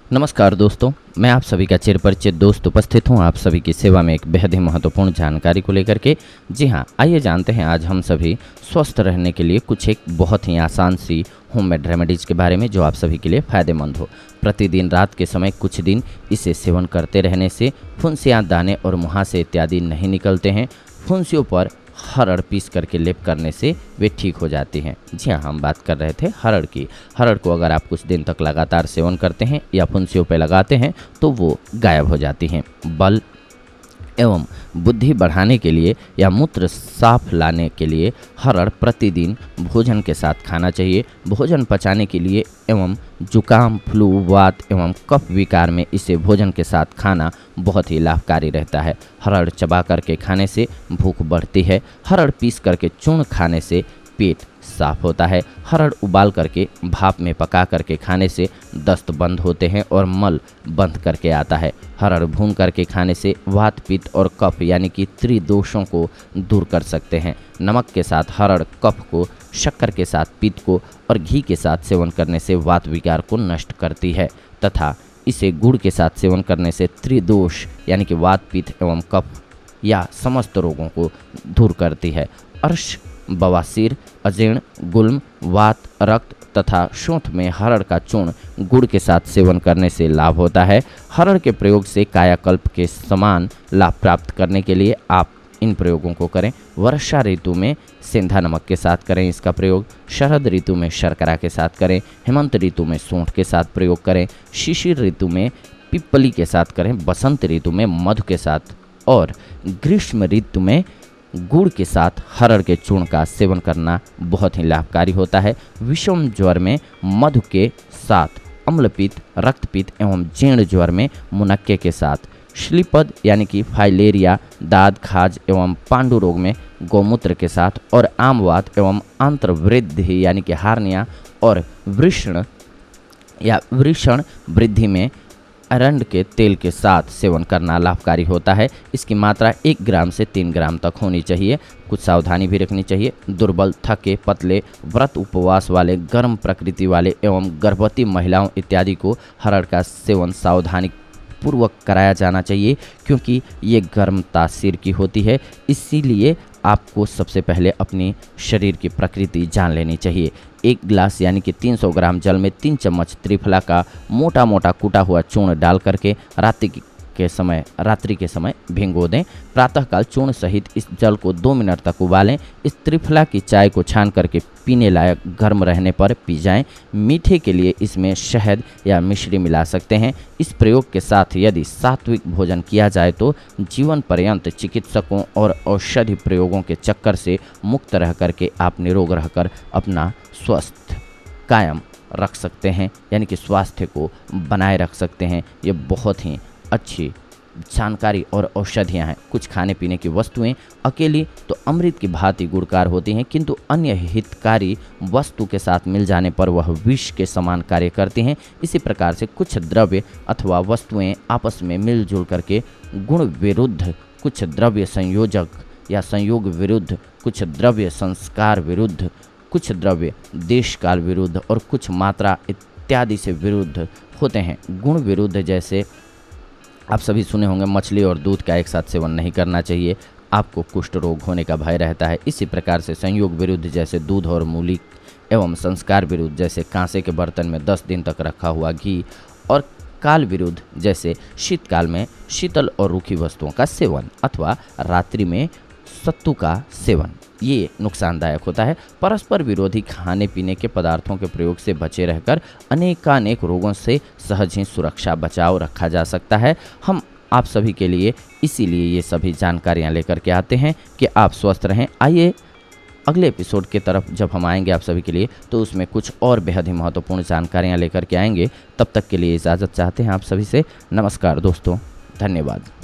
नमस्कार दोस्तों, मैं आप सभी का चिरपरिचित दोस्त उपस्थित हूं आप सभी की सेवा में एक बेहद ही महत्वपूर्ण जानकारी को लेकर के। जी हां, आइए जानते हैं आज हम सभी स्वस्थ रहने के लिए कुछ एक बहुत ही आसान सी होममेड रेमेडीज़ के बारे में जो आप सभी के लिए फ़ायदेमंद हो। प्रतिदिन रात के समय कुछ दिन इसे सेवन करते रहने से फुंसियाँ, दाने और मुहासे इत्यादि नहीं निकलते हैं। फुंसियों पर हरड़ पीस करके लेप करने से वे ठीक हो जाती हैं। जी हाँ, हम बात कर रहे थे हरड़ की। हरड़ को अगर आप कुछ दिन तक लगातार सेवन करते हैं या फुंसियों पर लगाते हैं तो वो गायब हो जाती हैं। बल एवं बुद्धि बढ़ाने के लिए या मूत्र साफ लाने के लिए हरड़ प्रतिदिन भोजन के साथ खाना चाहिए। भोजन पचाने के लिए एवं जुकाम, फ्लू, वात एवं कफ विकार में इसे भोजन के साथ खाना बहुत ही लाभकारी रहता है। हरड़ चबा करके खाने से भूख बढ़ती है। हरड़ पीस करके चूर्ण खाने से पेट साफ होता है। हरड़ उबाल करके भाप में पका करके खाने से दस्त बंद होते हैं और मल बंद करके आता है। हरड़ भून करके खाने से वात, पित्त और कफ यानी कि त्रिदोषों को दूर कर सकते हैं। नमक के साथ हरड़ कफ को, शक्कर के साथ पित्त को और घी के साथ सेवन करने से वात विकार को नष्ट करती है तथा इसे गुड़ के साथ सेवन करने से त्रिदोष यानी कि वात, पित्त एवं कफ या समस्त रोगों को दूर करती है। अर्श, बवासीर, अजीर्ण, गुल्म, वात, रक्त तथा शोथ में हरड़ का चूर्ण गुड़ के साथ सेवन करने से लाभ होता है। हरड़ के प्रयोग से कायाकल्प के समान लाभ प्राप्त करने के लिए आप इन प्रयोगों को करें। वर्षा ऋतु में सेंधा नमक के साथ करें इसका प्रयोग। शरद ऋतु में शर्करा के साथ करें। हेमंत ऋतु में सूंठ के साथ प्रयोग करें। शिशिर ऋतु में पिप्पली के साथ करें। बसंत ऋतु में मधु के साथ और ग्रीष्म ऋतु में गुड़ के साथ हरड़ के चूर्ण का सेवन करना बहुत ही लाभकारी होता है। विषम ज्वर में मधु के साथ, अम्लपित्त, रक्तपित्त एवं जीर्ण ज्वर में मुनक्के के साथ, श्लीपद यानी कि फाइलेरिया, दाद, खाज एवं पांडु रोग में गौमूत्र के साथ और आमवात एवं आंत्रवृद्धि यानी कि हार्निया और वृषण या वृषण वृद्धि में अरंड के तेल के साथ सेवन करना लाभकारी होता है। इसकी मात्रा 1 ग्राम से 3 ग्राम तक होनी चाहिए। कुछ सावधानी भी रखनी चाहिए। दुर्बल, थके, पतले, व्रत उपवास वाले, गर्म प्रकृति वाले एवं गर्भवती महिलाओं इत्यादि को हरड़ का सेवन सावधानी पूर्वक कराया जाना चाहिए क्योंकि ये गर्म तासीर की होती है। इसीलिए आपको सबसे पहले अपनी शरीर की प्रकृति जान लेनी चाहिए। 1 गिलास यानी कि 300 ग्राम जल में 3 चम्मच त्रिफला का मोटा मोटा कूटा हुआ चूर्ण डाल करके रात्रि के समय भिगो दें। प्रातःकाल चूर्ण सहित इस जल को 2 मिनट तक उबालें। इस त्रिफला की चाय को छान करके पीने लायक गर्म रहने पर पी जाएं। मीठे के लिए इसमें शहद या मिश्री मिला सकते हैं। इस प्रयोग के साथ यदि सात्विक भोजन किया जाए तो जीवन पर्यंत चिकित्सकों और औषधि प्रयोगों के चक्कर से मुक्त रह करके आप निरोग रहकर अपना स्वस्थ कायम रख सकते हैं यानी कि स्वास्थ्य को बनाए रख सकते हैं। ये बहुत ही अच्छी जानकारी और औषधियाँ हैं। कुछ खाने पीने की वस्तुएं अकेली तो अमृत की भांति गुणकार होती हैं, किंतु अन्य हितकारी वस्तु के साथ मिल जाने पर वह विष के समान कार्य करती हैं। इसी प्रकार से कुछ द्रव्य अथवा वस्तुएं आपस में मिलजुल करके गुण विरुद्ध, कुछ द्रव्य संयोजक या संयोग विरुद्ध, कुछ द्रव्य संस्कार विरुद्ध, कुछ द्रव्य देश काल विरुद्ध और कुछ मात्रा इत्यादि से विरुद्ध होते हैं। गुण विरुद्ध जैसे आप सभी सुने होंगे मछली और दूध का एक साथ सेवन नहीं करना चाहिए, आपको कुष्ठ रोग होने का भय रहता है। इसी प्रकार से संयोग विरुद्ध जैसे दूध और मूली एवं संस्कार विरुद्ध जैसे कांसे के बर्तन में 10 दिन तक रखा हुआ घी और काल विरुद्ध जैसे शीतकाल में शीतल और रूखी वस्तुओं का सेवन अथवा रात्रि में सत्तू का सेवन, ये नुकसानदायक होता है। परस्पर विरोधी खाने पीने के पदार्थों के प्रयोग से बचे रहकर अनेकानेक रोगों से सहज ही सुरक्षा बचाव रखा जा सकता है। हम आप सभी के लिए इसीलिए ये सभी जानकारियाँ लेकर के आते हैं कि आप स्वस्थ रहें। आइए अगले एपिसोड की तरफ जब हम आएंगे आप सभी के लिए तो उसमें कुछ और बेहद ही महत्वपूर्ण जानकारियाँ लेकर के आएंगे। तब तक के लिए इजाज़त चाहते हैं आप सभी से। नमस्कार दोस्तों, धन्यवाद।